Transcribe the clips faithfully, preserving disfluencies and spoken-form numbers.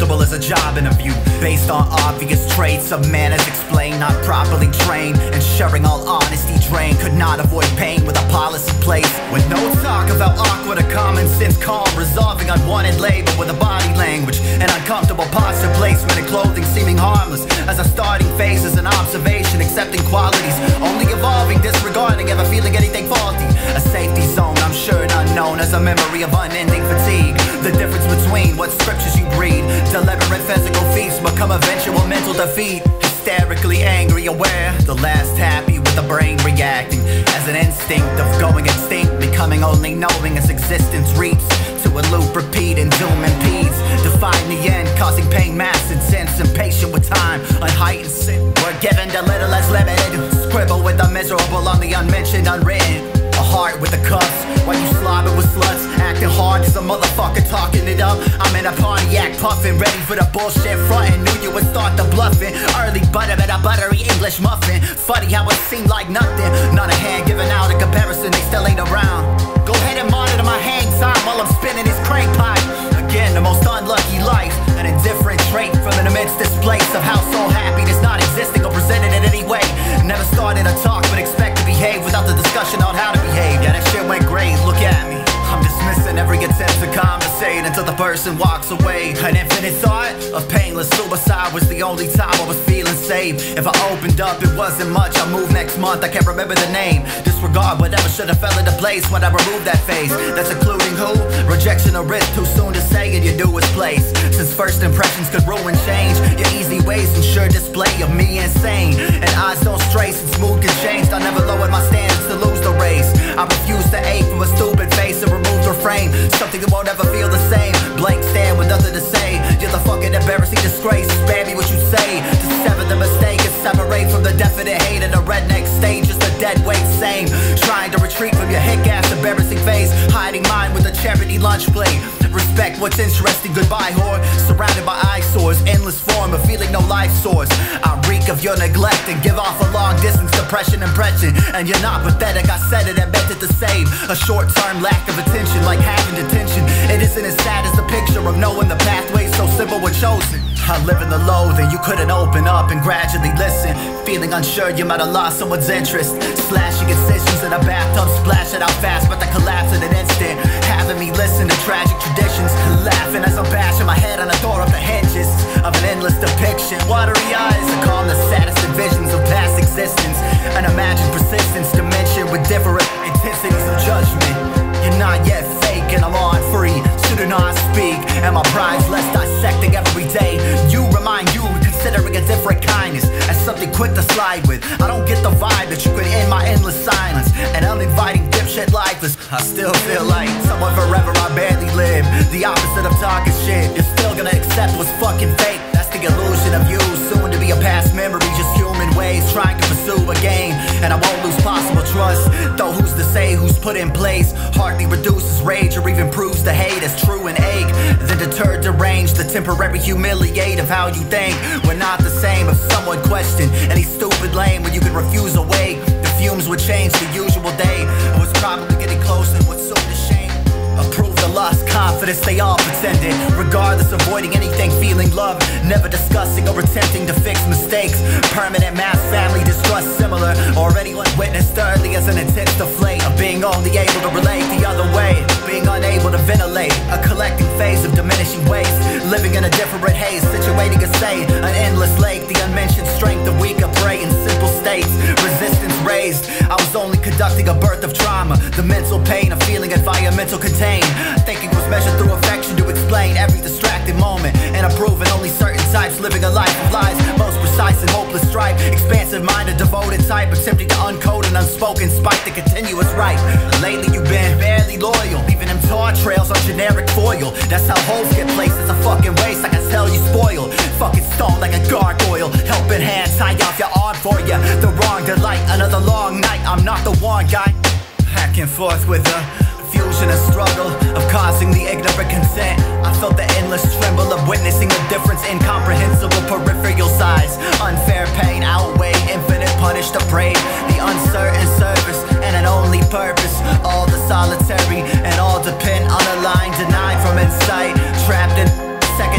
acceptable as a job interview, based on obvious traits of manners explained, not properly trained. Ensuring all honesty drained, could not avoid pain with a policy place. With no talk about awkward or common sense calm, resolving unwanted labor with a body language, an uncomfortable posture placement and clothing seeming harmless as a starting phase is an observation, accepting qualities, only evolving, disregarding, ever feeling anything faulty. A safety zone, I'm sure an unknown, as a memory of unending fatigue. The difference between what scriptures you breed, deliberate physical feats become eventual mental defeat. Hysterically angry, aware, the last happy with the brain reacting as an instinct of going extinct, becoming only knowing as existence reaps to a loop, repeat, and doom impedes. Define the end, causing pain, mass, intense, impatient with time, unheightened sin. We're given a little less limited, scribble with the miserable on the unmentioned, unwritten. A heart with the cuffs, while you slobber with sluts, acting hard as a motherfucker, talking it up. I'm in a Pontiac puffin', ready for the bullshit frontin'. Knew you would start the bluffing. Early butter at a buttery English muffin. Funny how it seemed like nothing. Not a hand given out in comparison, they still ain't around. Go ahead and monitor my hang time while I'm spinning this crank pipe. Again, the most unlucky life, an indifferent trait from an immense displace of household happiness not existing or presented in any way. Never started a talk but expect to behave without the discussion on how to behave. Yeah, that shit went great, look at me. I'm dismissing every attempt to conversate until the person walks away. An infinite thought of painless suicide was the only time I was feeling safe. If I opened up, it wasn't much. I'll move next month, I can't remember the name. Disregard whatever should have fell into place when I removed that face. That's including who? Rejection or risk, too soon to say, and you do its place. Since first impressions could ruin change, your easy ways ensure display of me insane. And eyes don't stray since mood can change. I never lowered my standards to lose the race. I refuse to ache from a stupid face and remove the frame. Something that won't ever feel the same. Blank stand with nothing to say. You're the fucking embarrassing disgrace. Spare me what you say. To sever the mistake and separate from the definite hate of the redneck stage. Just a dead weight same. Trying to retreat from your hick ass embarrassing face. Hiding mine with a charity lunch plate. Respect what's interesting, goodbye whore. Surrounded by eyesores, endless form of feeling no life source. I reek of your neglect and give off a long distance depression impression. And you're not pathetic, I said it and meant it to save. A short term lack of attention, like having detention. It isn't as sad as the picture of knowing the pathways so simple were chosen. I live in the loathing, you couldn't open up and gradually listen. Feeling unsure you might have lost someone's interest. Slashing incisions in a bathtub, splash it out fast but they collapse in an instant. Having me listen to tragic traditions, laughing as I'm bashing my head on the door of the hinges of an endless depiction. Watery eyes that calm the saddest visions of past existence. An imagined persistence, dimension with different intensities of judgment. You're not yet fake and I'm on free. Should not speak and my pride's less dissecting every day. You remind you considering a different kindness as something quick to slide with. I don't get the vibe that you could end my endless silence. And uninviting dipshit lifeless, I still feel like someone forever I barely live. The opposite of talking shit. You're still gonna accept what's fucking fake. That's the illusion of you, soon to be a past memory. Just human ways trying to pursue a game. And I won't lose possible trust, though who's to say who's put in place hardly reduces rage or even proves the hate as true and ache. Then deterred, deranged, the temporary humiliate of how you think. We're not the same. If someone questioned any stupid lame when you can refuse a way, the fumes would change the usual day. I was probably getting close and what's so to shame. Approve the lost confidence they all pretended. Regardless, avoiding anything, feeling love, never discussing or attempting to fix mistakes. Permanent mass family distrust similar, or anyone witnessed early as an intense deflate of being only able to relate the other way. Being unable to ventilate, a collecting phase of diminishing waste. Living in a different haze, situating a say, an endless lake. The unmentioned strength of weaker prey in simple states. Resistance raised, I was only conducting a birth of trauma. The mental pain of feeling environmental contained. Thinking was measured through affection to explain every distracted moment. And approving only certain types, living a life of lies. Most precise and hopeless stripe. Expansive mind, a devoted type, attempting to uncode an unspoken spite the continuous right. Lately you've been barely loyal, leaving them tar trails on generic foil. That's how holes get placed as a fucking race. I can tell you spoiled, fucking stoned like a gargoyle. Helping hand tie off your arm for you. The wrong delight, another long night. I'm not the one guy. Back and forth with a fusion and struggle of causing the ignorant consent. I felt the endless tremble of witnessing the difference, incomprehensible peripheral size. Unfair pain outweigh infinite punish to pray. The uncertain service and an only purpose. All the solitary and all depend on a line denied from insight. Trapped in secondary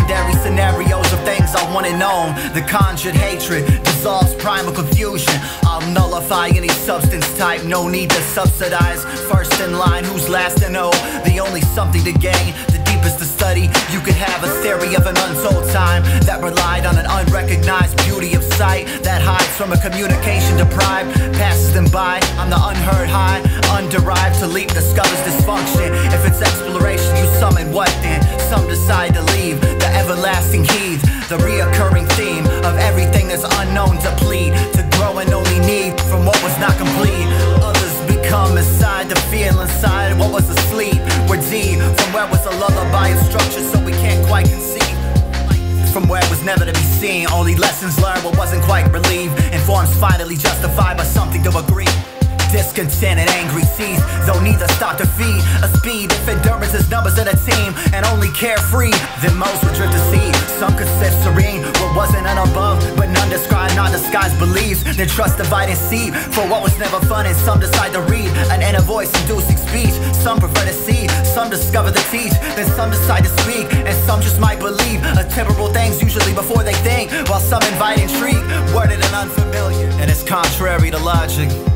scenarios of things I want and known. The conjured hatred dissolves primal confusion. I'll nullify any substance type, no need to subsidize. First in line, who's last to know? The only something to gain, the deepest to study. You could have a theory of an untold time that relied on an unrecognized beauty of sight that hides from a communication deprived, passes them by. I'm the unheard high, underived to leap, discovers dysfunction. If it's exploration, you summon what then? Some decide to leave, the everlasting heave, the reoccurring theme of everything that's unknown deplete, to grow and only need from what was not complete. Others become inside the feel inside what was asleep. We're deep from where was a lullaby of structure, so we can't quite conceive. From where it was never to be seen, only lessons learned what wasn't quite relieved, and forms finally justified by something to agree. Discontent and angry seas, though neither stop to feed a speed. If endurance is numbers in a team and only carefree, then most would drift to sea. Some could sit serene, what wasn't an above, but none describe, not disguised beliefs. Then trust, divide and see for what was never fun, and some decide to read an inner voice inducing speech. Some prefer to see, some discover the teach, then some decide to speak, and some just might believe a temporal things usually before they think, while some invite intrigue, worded and unfamiliar, and it's contrary to logic.